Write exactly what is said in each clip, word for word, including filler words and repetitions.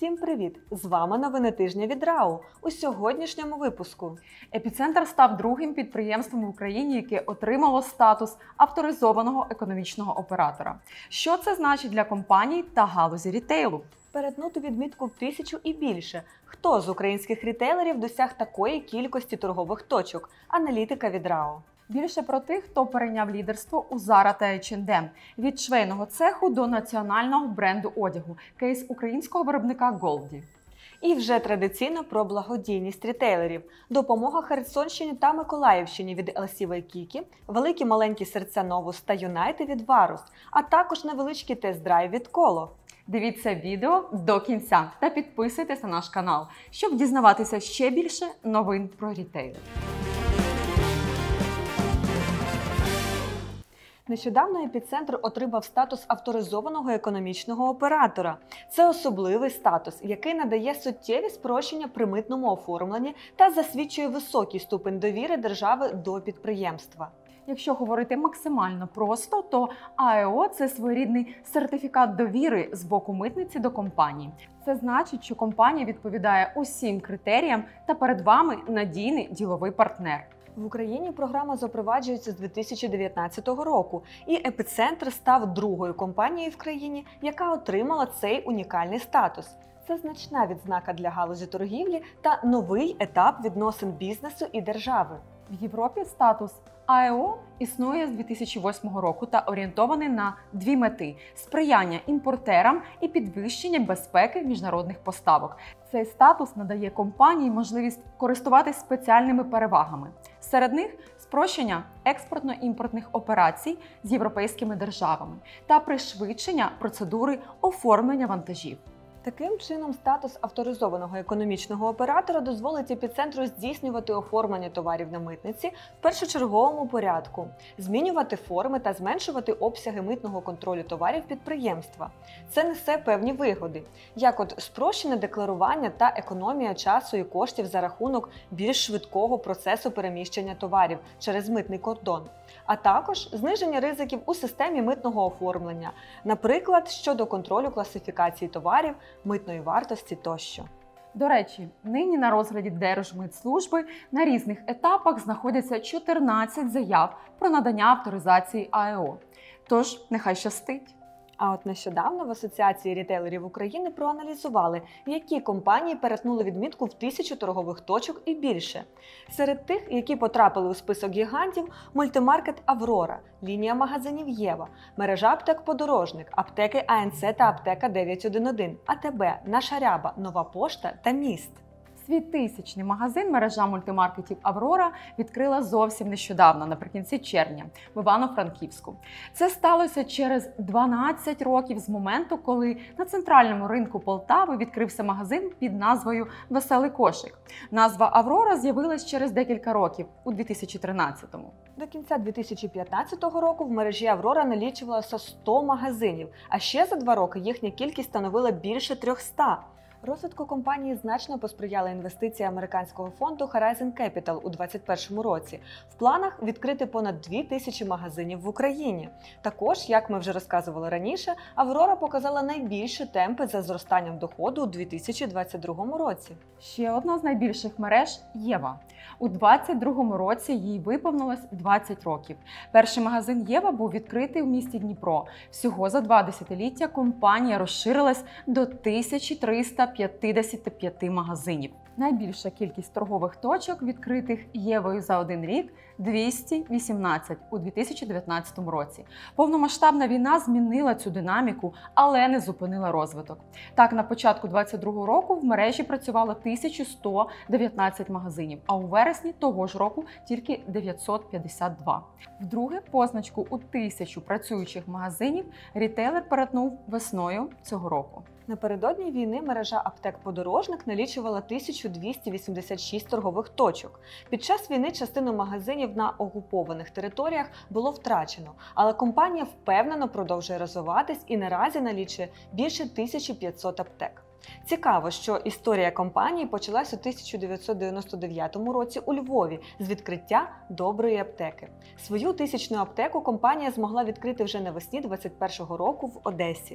Всім привіт! З вами новини тижня від РАО. У сьогоднішньому випуску. Епіцентр став другим підприємством в Україні, яке отримало статус авторизованого економічного оператора. Що це значить для компаній та галузі рітейлу? Перетнути відмітку в тисячу і більше. Хто з українських рітейлерів досяг такої кількості торгових точок? Аналітика від РАО. Більше про тих, хто перейняв лідерство у Zara та ейч енд ем. Від швейного цеху до національного бренду одягу. Кейс українського виробника Голді. І вже традиційно про благодійність рітейлерів. Допомога Херсонщині та Миколаївщині від ел сі Waikiki, великі маленькі серця Novus та Юнайти від Варус, а також невеличкий тест-драйв від Коло. Дивіться відео до кінця та підписуйтесь на наш канал, щоб дізнаватися ще більше новин про рітейл. Нещодавно епіцентр отримав статус авторизованого економічного оператора. Це особливий статус, який надає суттєві спрощення при митному оформленні та засвідчує високий ступень довіри держави до підприємства. Якщо говорити максимально просто, то а е о – це своєрідний сертифікат довіри з боку митниці до компанії. Це значить, що компанія відповідає усім критеріям та перед вами надійний діловий партнер. В Україні програма запроваджується з дві тисячі дев'ятнадцятого року, і епіцентр став другою компанією в країні, яка отримала цей унікальний статус. Це значна відзнака для галузі торгівлі та новий етап відносин бізнесу і держави. В Європі статус а е о існує з дві тисячі восьмого року та орієнтований на дві мети – сприяння імпортерам і підвищення безпеки міжнародних поставок. Цей статус надає компанії можливість користуватись спеціальними перевагами. Серед них – спрощення експортно-імпортних операцій з європейськими державами та пришвидшення процедури оформлення вантажів. Таким чином, статус авторизованого економічного оператора дозволить епіцентру здійснювати оформлення товарів на митниці в першочерговому порядку, змінювати форми та зменшувати обсяги митного контролю товарів підприємства. Це несе певні вигоди, як от спрощене декларування та економія часу і коштів за рахунок більш швидкого процесу переміщення товарів через митний кордон, а також зниження ризиків у системі митного оформлення, наприклад, щодо контролю класифікації товарів, митної вартості тощо. До речі, нині на розгляді Держмитслужби на різних етапах знаходяться чотирнадцять заяв про надання авторизації а е о. Тож, нехай щастить! А от нещодавно в Асоціації рітейлерів України проаналізували, які компанії перетнули відмітку в тисячу торгових точок і більше. Серед тих, які потрапили у список гігантів – мультимаркет «Аврора», лінія магазинів «Єва», мережа аптек «Подорожник», аптеки а ен це та аптека дев'ять один один, а те бе, Наша Ряба, Нова Пошта та Міст. Свій тисячний магазин мережа мультимаркетів «Аврора» відкрила зовсім нещодавно, наприкінці червня, в Івано-Франківську. Це сталося через дванадцять років з моменту, коли на центральному ринку Полтави відкрився магазин під назвою «Веселий кошик». Назва «Аврора» з'явилась через декілька років, у дві тисячі тринадцятому. До кінця дві тисячі п'ятнадцятого року в мережі «Аврора» налічувалося сто магазинів, а ще за два роки їхня кількість становила більше трьохсот. Розвитку компанії значно посприяли інвестиції американського фонду Horizon Capital у двадцять першому році. В планах відкрити понад дві тисячі магазинів в Україні. Також, як ми вже розказували раніше, «Аврора» показала найбільші темпи за зростанням доходу у дві тисячі двадцять другому році. Ще одна з найбільших мереж – «Єва». У двадцять другому році їй виповнилось двадцять років. Перший магазин «Єва» був відкритий у місті Дніпро. Всього за два десятиліття компанія розширилась до тисячі триста п'ятдесят п'ять магазинів. Найбільша кількість торгових точок, відкритих «Євою» за один рік – двісті вісімнадцять у дві тисячі дев'ятнадцятому році. Повномасштабна війна змінила цю динаміку, але не зупинила розвиток. Так, на початку двадцять другого року в мережі працювало тисяча сто дев'ятнадцять магазинів, а у вересні того ж року тільки дев'ятсот п'ятдесят два. Вдруге, позначку у тисячу працюючих магазинів рітейлер перетнув весною цього року. Напередодні війни мережа аптек «Подорожник» налічувала тисячу двісті вісімдесят шість торгових точок. Під час війни частину магазинів на окупованих територіях було втрачено, але компанія впевнено продовжує розвиватись і наразі налічує більше тисячі п'ятсот аптек. Цікаво, що історія компанії почалась у тисяча дев'ятсот дев'яносто дев'ятому році у Львові з відкриття доброї аптеки. Свою тисячну аптеку компанія змогла відкрити вже навесні двадцять першого року в Одесі.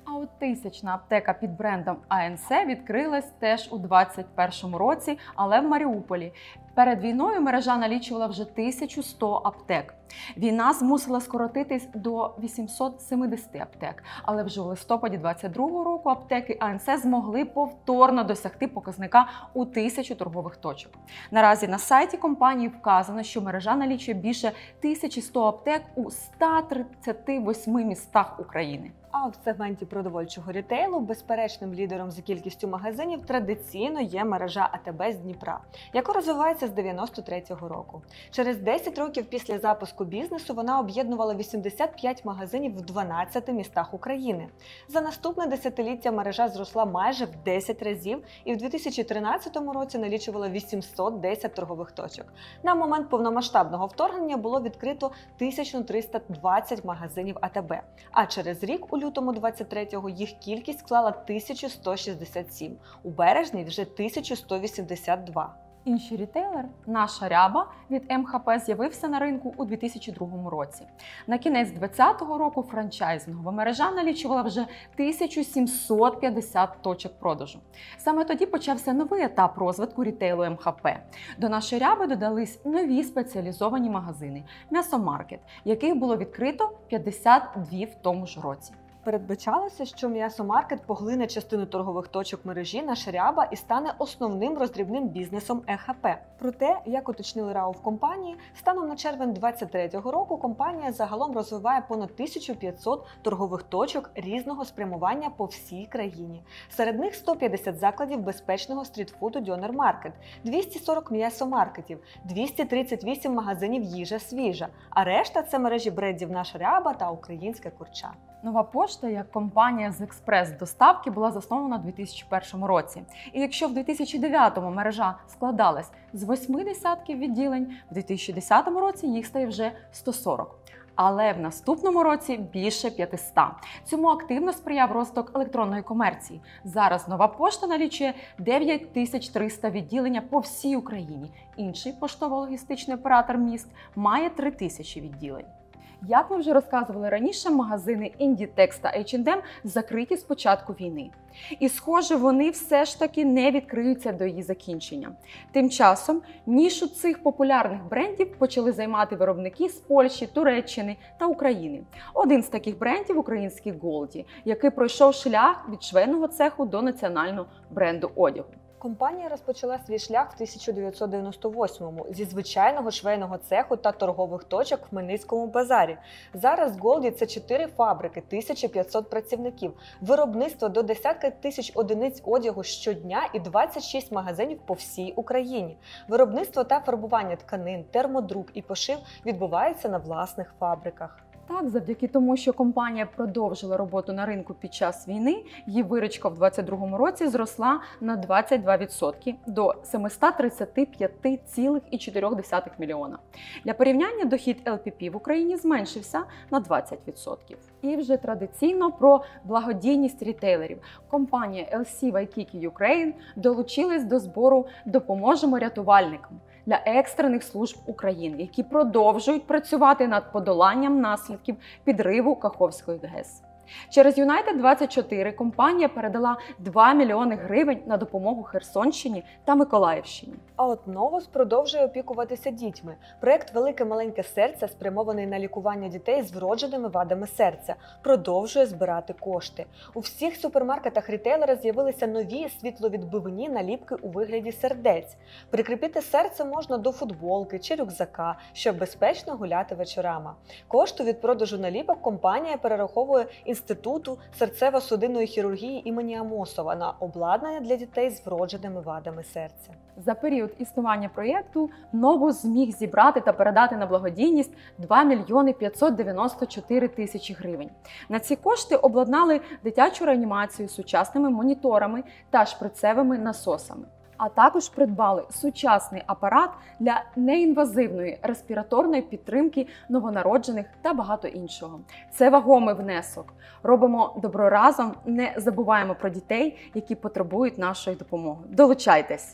А от тисячна аптека під брендом А Н С відкрилась теж у двадцять першому році, але в Маріуполі. Перед війною мережа налічувала вже тисячу сто аптек. Війна змусила скоротитись до вісімсот сімдесят аптек, але вже у листопаді двадцять другого року аптеки А Н С змогли повторно досягти показника у тисячу торгових точок. Наразі на сайті компанії вказано, що мережа налічує більше тисячі сто аптек у ста тридцяти восьми містах України. А от в сегменті продовольчого рітейлу безперечним лідером за кількістю магазинів традиційно є мережа А Т Б з Дніпра, яка розвивається з дев'яносто третього року. Через десять років після запуску бізнесу вона об'єднувала вісімдесят п'ять магазинів в дванадцяти містах України. За наступне десятиліття мережа зросла майже в десять разів і в дві тисячі тринадцятому році налічувала вісімсот десять торгових точок. На момент повномасштабного вторгнення було відкрито тисячу триста двадцять магазинів А Т Б, а через рік у лютому двадцять третього їх кількість склала тисячу сто шістдесят сім, у березні вже тисячу сто вісімдесят два. Інший рітейлер, наша Ряба від М Х П, з'явився на ринку у дві тисячі другому році. На кінець двадцятого року франчайзингова мережа налічувала вже тисячу сімсот п'ятдесят точок продажу. Саме тоді почався новий етап розвитку рітейлу М Х П. До нашої Ряби додались нові спеціалізовані магазини «М'ясомаркет», яких було відкрито п'ятдесят два в тому ж році. Передбачалося, що «М'ясомаркет» поглине частину торгових точок мережі «Наша Ряба» і стане основним роздрібним бізнесом Е Ха Пе. Проте, як уточнили РАО в компанії, станом на червень двадцять третього року компанія загалом розвиває понад тисячу п'ятсот торгових точок різного спрямування по всій країні. Серед них сто п'ятдесят закладів безпечного стрітфуду «Дьонер Маркет», двісті сорок м'ясомаркетів, двісті тридцять вісім магазинів «Їжа свіжа», а решта – це мережі брендів «Наша Ряба» та «Українська курча». Нова пошта, як компанія з експрес-доставки, була заснована у дві тисячі першому році. І якщо в дві тисячі дев'ятому мережа складалась з восьми десятків відділень, в дві тисячі десятому році їх стає вже сто сорок. Але в наступному році більше п'ятисот. Цьому активно сприяв розвиток електронної комерції. Зараз нова пошта налічує дев'ять тисяч триста відділення по всій Україні. Інший поштово-логістичний оператор міст має три тисячі відділень. Як ми вже розказували раніше, магазини Inditex та ейч енд ем закриті з початку війни. І, схоже, вони все ж таки не відкриються до її закінчення. Тим часом нішу цих популярних брендів почали займати виробники з Польщі, Туреччини та України. Один з таких брендів – український Голді, який пройшов шлях від швейного цеху до національного бренду одягу. Компанія розпочала свій шлях в тисяча дев'ятсот дев'яносто восьмому зі звичайного швейного цеху та торгових точок в Хмельницькому базарі. Зараз Голді – це чотири фабрики, тисяча п'ятсот працівників, виробництво до десятка тисяч одиниць одягу щодня і двадцять шість магазинів по всій Україні. Виробництво та фарбування тканин, термодрук і пошив відбуваються на власних фабриках. Так, завдяки тому, що компанія продовжила роботу на ринку під час війни, її виручка в двадцять другому році зросла на двадцять два відсотки до сімсот тридцять п'ять цілих чотири десятих мільйона. Для порівняння дохід Ел Пі Пі в Україні зменшився на двадцять відсотків. І вже традиційно про благодійність рітейлерів. Компанія Ел Сі Вайкікі Ukraine долучилась до збору «Допоможемо рятувальникам» для екстрених служб України, які продовжують працювати над подоланням наслідків підриву Каховської ГЕС. Через Юнайтед двадцять чотири компанія передала два мільйони гривень на допомогу Херсонщині та Миколаївщині. А от Новус продовжує опікуватися дітьми. Проєкт «Велике маленьке серце», спрямований на лікування дітей з вродженими вадами серця, продовжує збирати кошти. У всіх супермаркетах рітейлера з'явилися нові світловідбивні наліпки у вигляді сердець. Прикріпити серце можна до футболки чи рюкзака, щоб безпечно гуляти вечорами. Кошти від продажу наліпок компанія перераховує Інституту серцево-судинної хірургії імені Амосова на обладнання для дітей з вродженими вадами серця. За період існування проєкту Новус зміг зібрати та передати на благодійність два мільйони п'ятсот дев'яносто чотири тисячі гривень. На ці кошти обладнали дитячу реанімацію сучасними моніторами та шприцевими насосами. А також придбали сучасний апарат для неінвазивної респіраторної підтримки новонароджених та багато іншого. Це вагомий внесок. Робимо добро разом, не забуваємо про дітей, які потребують нашої допомоги. Долучайтесь!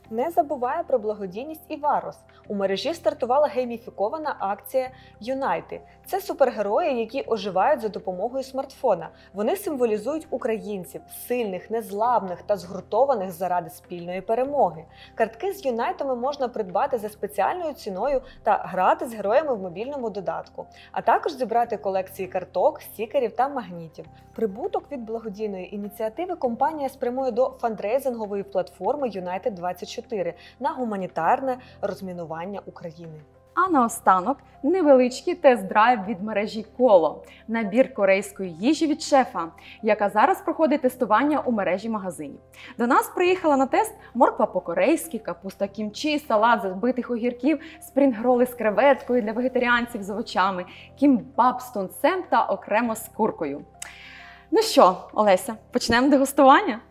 Не забуває про благодійність і Варос. У мережі стартувала гейміфікована акція «Юнайти». Це супергерої, які оживають за допомогою смартфона. Вони символізують українців – сильних, незламних та згуртованих заради спільної перемоги. Картки з юнайтами можна придбати за спеціальною ціною та грати з героями в мобільному додатку, а також зібрати колекції карток, стікерів та магнітів. Прибуток від благодійної ініціативи компанія спрямує до фандрейзингової платформи Юнайтед двадцять чотири на гуманітарне розмінування України. А наостанок невеличкий тест-драйв від мережі Коло. Набір корейської їжі від шефа, яка зараз проходить тестування у мережі магазинів. До нас приїхала на тест морква по-корейськи, капуста кімчі, салат з збитих огірків, спрінгроли з креветкою для вегетаріанців з овочами, кімбаб з тунцем та окремо з куркою. Ну що, Олеся, почнемо дегустування?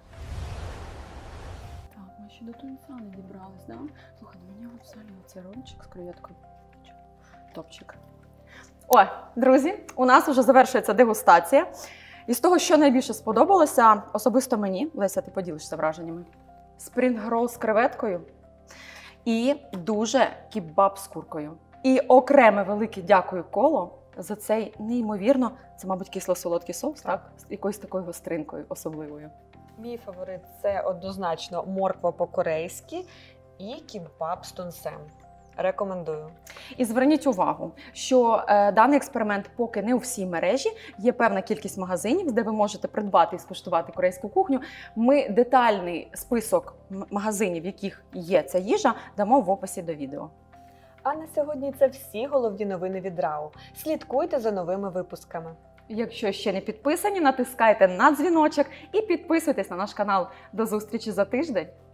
Так, ми ще до тунця не дібрались, да? Слухай, мені взагалі оцей рольчик з креветкою. Топчик. О, друзі, у нас вже завершується дегустація. Із того, що найбільше сподобалося, особисто мені, Леся, ти поділишся враженнями, спрінгрол з креветкою і дуже кебаб з куркою. І окреме велике дякую Коло за цей неймовірно, це, мабуть, кисло-солодкий соус, так? так? З якоюсь такою гостринкою особливою. Мій фаворит – це однозначно морква по-корейськи і кімбаб з тунцем. Рекомендую. І зверніть увагу, що е, даний експеримент поки не у всій мережі, є певна кількість магазинів, де ви можете придбати і скуштувати корейську кухню. Ми детальний список магазинів, в яких є ця їжа, дамо в описі до відео. А на сьогодні це всі головні новини від РАО. Слідкуйте за новими випусками. Якщо ще не підписані, натискайте на дзвіночок і підписуйтесь на наш канал. До зустрічі за тиждень!